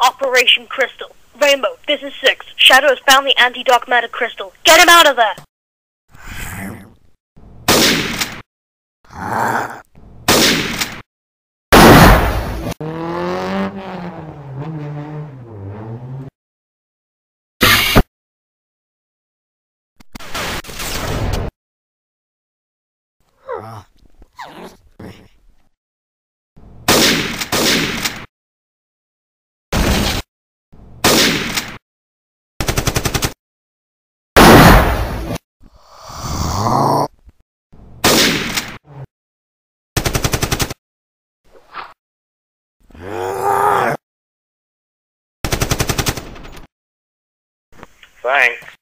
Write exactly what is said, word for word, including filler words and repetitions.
Operation Crystal. Rainbow, this is Six. Shadow has found the anti-dark matter crystal. Get him out of there! Thanks.